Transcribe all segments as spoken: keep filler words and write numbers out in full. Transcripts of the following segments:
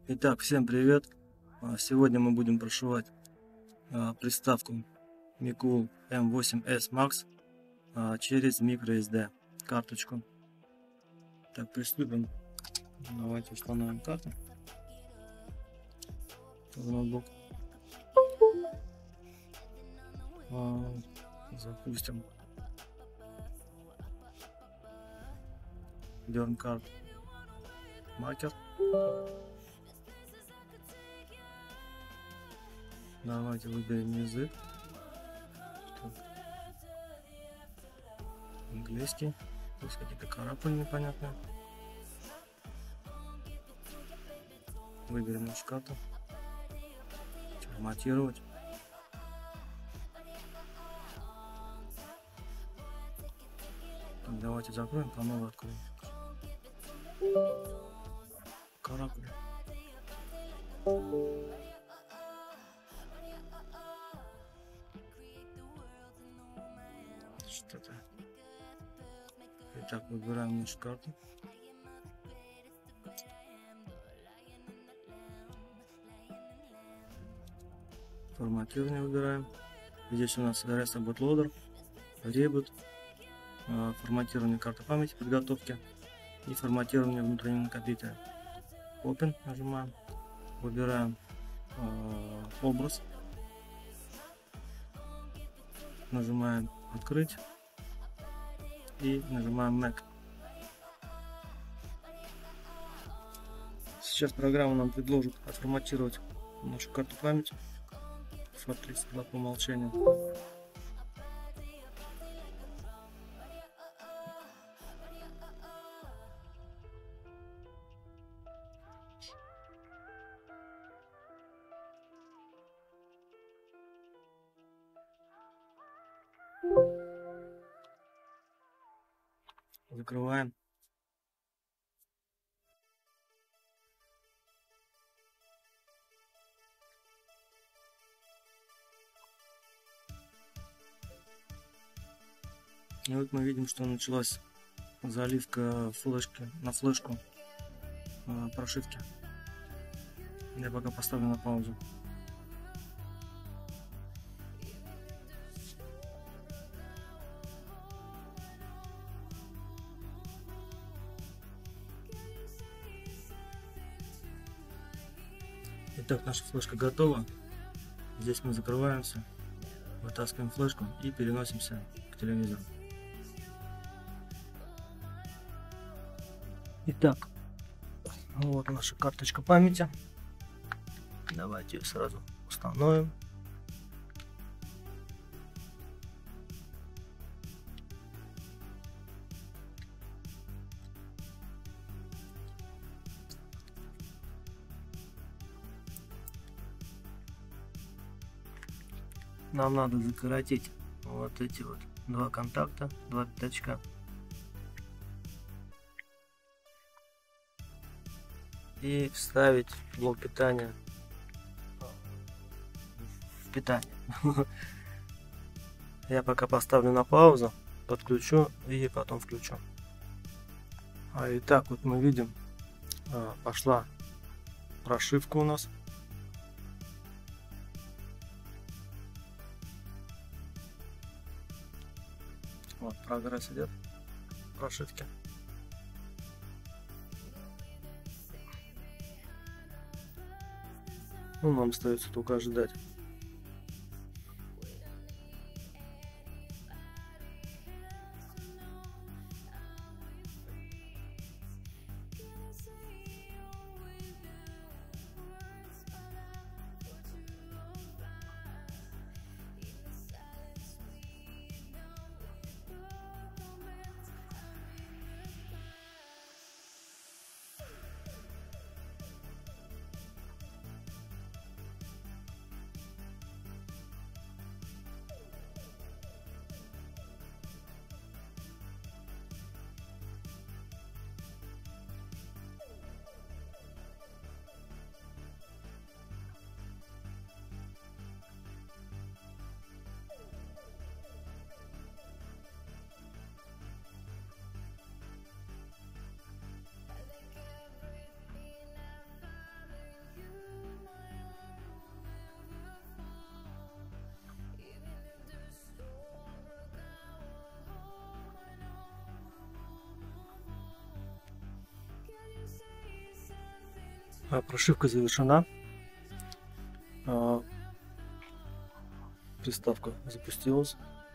Итак, всем привет! Сегодня мы будем прошивать приставку Micool эм восемь эс Max через microSD карточку. Так, приступим. Давайте установим карту в ноутбук. Запустим Learn Card Marker. Давайте выберем язык. Так. Английский. Здесь какие-то каракули непонятные. Выберем нашу карту. Форматировать. Так, давайте закроем, по новой откроем. Каракули. Что-то. Итак, выбираем нашу карту. Форматирование выбираем. Здесь у нас Rest Bootloader, Reboot, форматирование карты памяти подготовки и форматирование внутреннего накопителя. Open нажимаем, выбираем э, образ, нажимаем открыть и нажимаем Mac. Сейчас программа нам предложит отформатировать нашу карту памяти. фат тридцать два по умолчанию. Закрываем. И вот мы видим, что началась заливка флешки на флешку э, прошивки. Я пока поставлю на паузу. Итак, наша флешка готова. Здесь мы закрываемся, вытаскиваем флешку и переносимся к телевизору. Итак, вот наша карточка памяти. Давайте ее сразу установим. Нам надо закоротить вот эти вот два контакта, два пятачка. И вставить блок питания в питание. Я пока поставлю на паузу, подключу и потом включу. А и так вот мы видим, пошла прошивка у нас. Вот прогресс идет прошивки. Ну, нам остается только ожидать. А, Прошивка завершена. А, Приставка запустилась.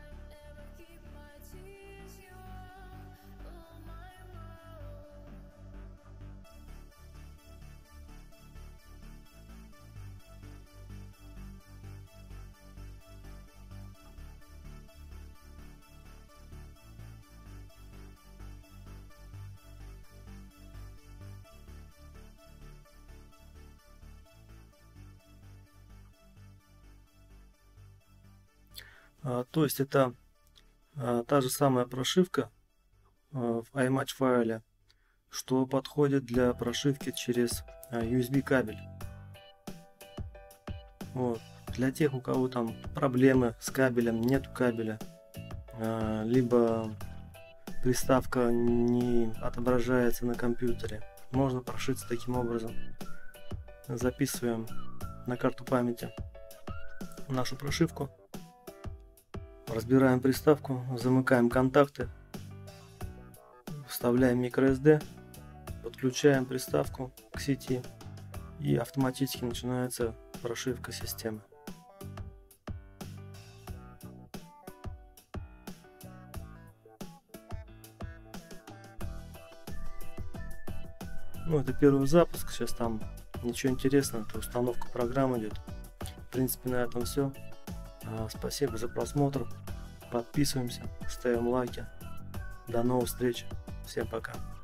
А, То есть это а, та же самая прошивка а, в iMatch файле, что подходит для прошивки через а, ю эс би кабель. Вот. Для тех, у кого там проблемы с кабелем, нету кабеля, а, либо приставка не отображается на компьютере, можно прошиться таким образом. Записываем на карту памяти нашу прошивку, разбираем приставку, замыкаем контакты, вставляем microSD, подключаем приставку к сети, и автоматически начинается прошивка системы. Ну, это первый запуск, сейчас там ничего интересного, это установка программы идет. В принципе, на этом все. Спасибо за просмотр. Подписываемся, ставим лайки. До новых встреч. Всем пока.